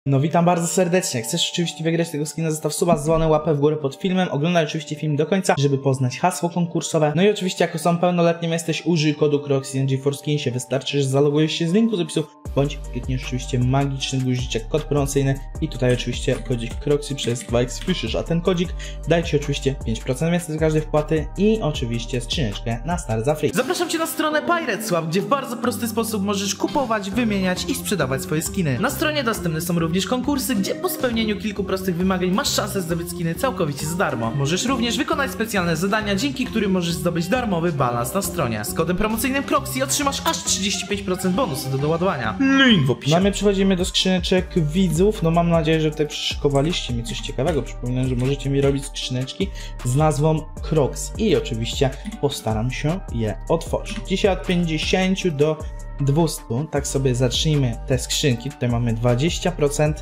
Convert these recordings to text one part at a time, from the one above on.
No witam bardzo serdecznie. Chcesz oczywiście wygrać tego skina, zostaw suba, dzwonę, łapę w górę pod filmem. Oglądaj oczywiście film do końca, żeby poznać hasło konkursowe. No i oczywiście jako są pełnoletnim jesteś, użyj kodu CROXY na GeForce. Wystarczy, że zalogujesz się z linku z opisu, bądź klikniesz oczywiście magiczny guziczek, kod promocyjny i tutaj oczywiście kodzik CROXY przez 2x wpiszesz, a ten kodzik daje Ci oczywiście 5% więcej z każdej wpłaty i oczywiście skrzyneczkę na start za free. Zapraszam Cię na stronę PiratesSwap, gdzie w bardzo prosty sposób możesz kupować, wymieniać i sprzedawać swoje skiny. Na stronie dostępne są również konkursy, gdzie po spełnieniu kilku prostych wymagań masz szansę zdobyć skiny całkowicie za darmo. Możesz również wykonać specjalne zadania, dzięki którym możesz zdobyć darmowy balans na stronie. Z kodem promocyjnym CROXY otrzymasz aż 35% bonusu do doładowania. Link w opisie. No my przechodzimy do skrzyneczek widzów. No mam nadzieję, że tutaj przyszykowaliście mi coś ciekawego. Przypominam, że możecie mi robić skrzyneczki z nazwą CROXY i oczywiście postaram się je otworzyć. Dzisiaj od 50 do 200, tak sobie zacznijmy te skrzynki. Tutaj mamy 20%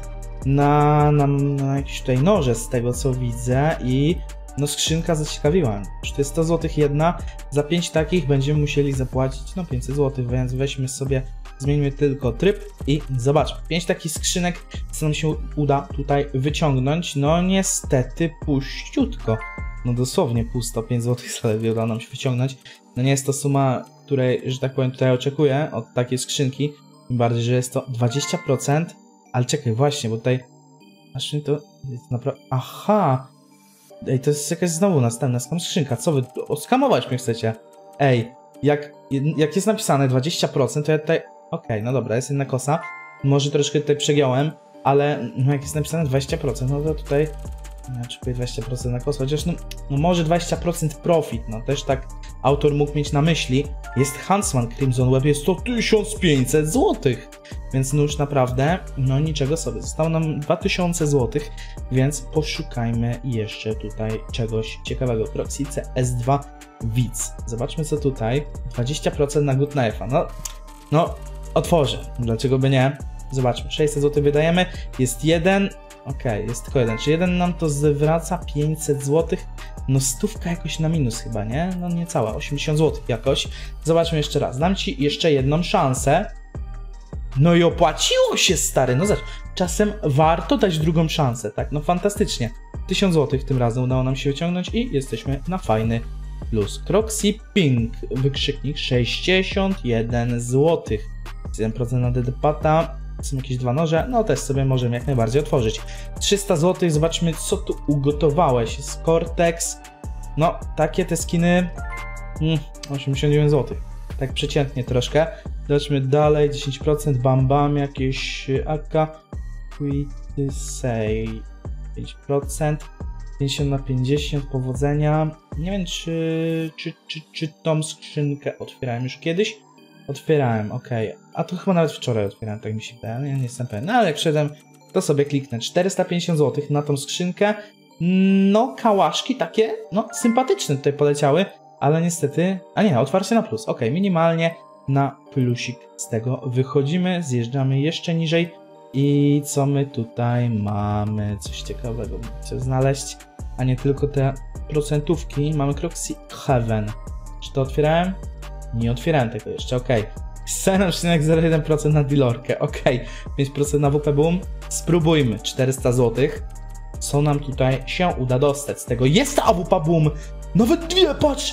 na jakieś tutaj noże z tego co widzę i no skrzynka zaciekawiła. To jest 100 zł jedna, za 5 takich będziemy musieli zapłacić no 500 zł, więc weźmy sobie, zmieńmy tylko tryb i zobaczmy. 5 takich skrzynek, co nam się uda tutaj wyciągnąć. No niestety puściutko. No dosłownie pusto, 5 zł zaledwie uda nam się wyciągnąć. No nie jest to suma, której, że tak powiem, tutaj oczekuję od takiej skrzynki. Tym bardziej, że jest to 20%. Ale czekaj, właśnie, bo tutaj... Aż to jest naprawdę... Aha! Ej, to jest jakaś znowu następna skrzynka. Co wy... Oskamować mnie chcecie? Ej, jak jest napisane 20%, to ja tutaj... Okej, no dobra, jest jedna kosa. Może troszkę tutaj przegiąłem, ale no jak jest napisane 20%, no to tutaj... Ja oczekuję 20% na kosę, chociaż no może 20% profit, no też tak autor mógł mieć na myśli. Jest Huntsman Crimson Web, jest to 1500 zł, więc no już naprawdę, no niczego sobie. Zostało nam 2000 zł, więc poszukajmy jeszcze tutaj czegoś ciekawego. CROXY CS2 Widz. Zobaczmy co tutaj. 20% na Good Knife'a. No, otworzę. Dlaczego by nie? Zobaczmy. 600 zł wydajemy. Jest jeden. Okej, jest tylko jeden. Czy jeden nam to zwraca 500 zł? No stówka jakoś na minus chyba, nie? No niecała, 80 zł jakoś. Zobaczmy jeszcze raz. Dam Ci jeszcze jedną szansę. No i opłaciło się, stary. No zobacz, czasem warto dać drugą szansę, tak? No fantastycznie. 1000 zł tym razem udało nam się wyciągnąć i jesteśmy na fajny plus. CROXY Pink, wykrzyknik 61 zł. 1% na DDPata. Są jakieś dwa noże, no też sobie możemy jak najbardziej otworzyć. 300 zł, zobaczmy co tu ugotowałeś. Z Cortex, no takie te skiny, 89 zł. Tak przeciętnie troszkę. Zobaczmy dalej, 10%, Bam Bam, jakieś AK, Quit Say, 5%, 50 na 50, powodzenia. Nie wiem czy tą skrzynkę otwierałem już kiedyś. Otwierałem, okej. A to chyba nawet wczoraj otwierałem, tak mi się wydaje, ja nie jestem pewien. No ale jak szedłem, to sobie kliknę. 450 zł na tą skrzynkę. No, kałaszki takie, no, sympatyczne tutaj poleciały, ale niestety... A nie, otwarcie na plus. Okej, minimalnie na plusik z tego wychodzimy, zjeżdżamy jeszcze niżej. I co my tutaj mamy? Coś ciekawego chcę znaleźć, a nie tylko te procentówki. Mamy CROXY Heaven. Czy to otwierałem? Nie otwierałem tego jeszcze, okej. 7,01% na dealerkę, okej. 5% na WP Boom. Spróbujmy, 400 zł. Co nam tutaj się uda dostać z tego? Jest ta AWP Boom! Nawet dwie, patrz!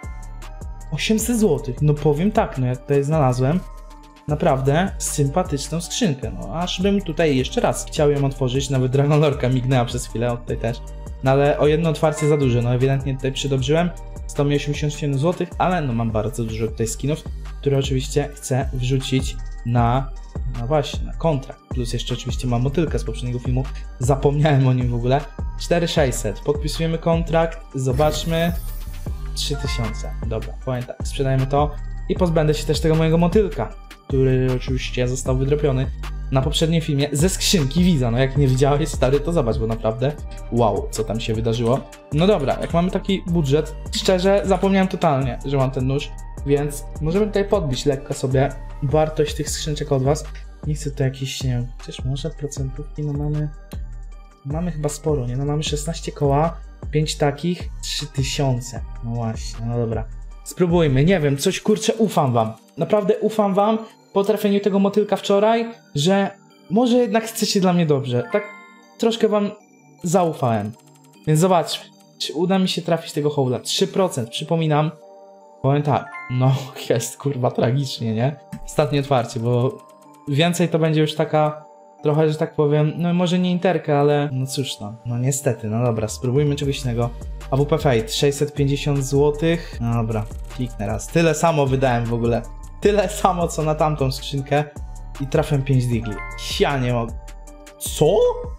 800 zł, no powiem tak, no ja tutaj znalazłem naprawdę sympatyczną skrzynkę, no aż bym tutaj jeszcze raz chciał ją otworzyć, nawet Dragon Lorka mignęła przez chwilę, od tutaj też. No ale o jedno otwarcie za duże, no ewidentnie tutaj przydobrzyłem. 187 zł, ale no mam bardzo dużo tutaj skinów, które oczywiście chcę wrzucić na właśnie, na kontrakt. Plus jeszcze oczywiście mam motylkę z poprzedniego filmu, zapomniałem o nim w ogóle. 4600, podpisujemy kontrakt, zobaczmy. 3000, dobra, powiem tak, sprzedajemy to i pozbędę się też tego mojego motylka, który oczywiście został wydropiony na poprzednim filmie ze skrzynki widza. No jak nie widziałeś, stary, to zobacz, bo naprawdę wow, co tam się wydarzyło. No dobra, jak mamy taki budżet, szczerze zapomniałem totalnie, że mam ten nóż, więc możemy tutaj podbić lekko sobie wartość tych skrzyneczek od was. Nie chcę tutaj jakieś, nie wiem, chociaż może procentówki, no mamy chyba sporo, nie? No mamy 16 koła, 5 takich, 3000. No właśnie, no dobra. Spróbujmy, nie wiem, coś kurczę, ufam wam. Naprawdę ufam wam po trafieniu tego motylka wczoraj, że może jednak chcecie dla mnie dobrze. Tak troszkę wam zaufałem. Więc zobaczmy, czy uda mi się trafić tego hołda. 3%, przypominam. Powiem tak, no jest kurwa tragicznie, nie? Ostatnie otwarcie, bo więcej to będzie już taka trochę, że tak powiem, no może nie interka, ale no cóż no niestety, no dobra, spróbujmy czegoś innego. AWP Fate, 650 zł. No dobra, kliknę raz. Tyle samo wydałem w ogóle. Tyle samo, co na tamtą skrzynkę. I trafiam 5 digli. Ja nie mogę. Co?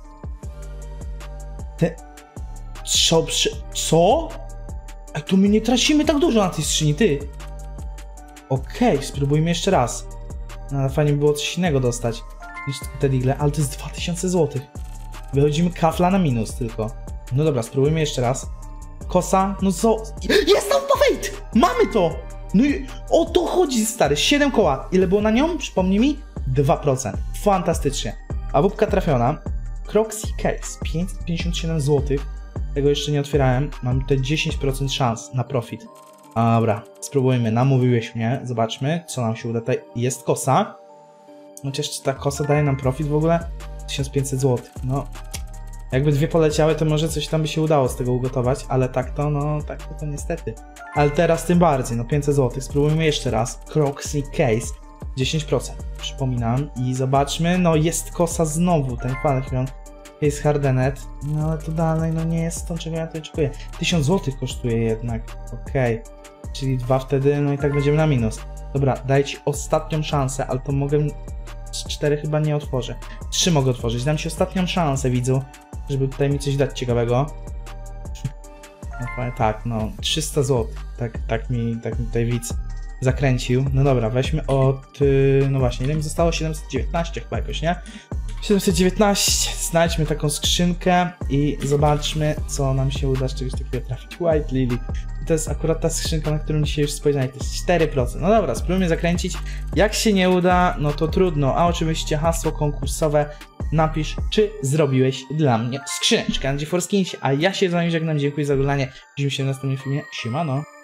Co? A tu my nie tracimy tak dużo na tej skrzyni, ty. Okej, spróbujmy jeszcze raz. No, ale fajnie by było coś innego dostać niż te digle, ale to jest 2000 zł. Wychodzimy kafla na minus tylko. No dobra, spróbujmy jeszcze raz. Kosa, no co? Jest tam Fate! Mamy to! No i o to chodzi, stary. 7 koła. Ile było na nią? Przypomnij mi? 2%. Fantastycznie. A wódka trafiona. Croxy Case, 557 zł. Tego jeszcze nie otwierałem. Mam te 10% szans na profit. Dobra, spróbujmy. Namówiłeś mnie. Zobaczmy, co nam się uda. Tutaj jest kosa. Chociaż czy ta kosa daje nam profit w ogóle? 1500 zł. No, jakby dwie poleciały, to może coś tam by się udało z tego ugotować, ale tak to, no, tak to niestety. Ale teraz tym bardziej, no 500 zł. Spróbujmy jeszcze raz. Croxy Case, 10%. Przypominam. I zobaczmy, no jest kosa znowu, ten Falchion. Case Hardenet. No ale to dalej, no nie jest to, czego ja tutaj oczekuję. 1000 zł kosztuje jednak. Okej. Czyli 2 wtedy, no i tak będziemy na minus. Dobra, daję ci ostatnią szansę, ale to mogę... 4 chyba nie otworzę. 3 mogę otworzyć. Dam ci ostatnią szansę, widzu, żeby tutaj mi coś dać ciekawego. No tak, no 300 zł. Tak mi tutaj widz zakręcił. No dobra, weźmy od... No właśnie, ile mi zostało? 719 chyba jakoś, nie? 719. Znajdźmy taką skrzynkę i zobaczmy, co nam się uda z czegoś takiego trafić. White Lily. To jest akurat ta skrzynka, na którą dzisiaj już spojrzałem. To jest 4%. No dobra, spróbujmy zakręcić. Jak się nie uda, no to trudno. A oczywiście hasło konkursowe napisz, czy zrobiłeś dla mnie skrzyneczkę na GeForce Kinsie. A ja się z wami żegnam. Dziękuję za oglądanie. Widzimy się w następnym filmie. Siemano.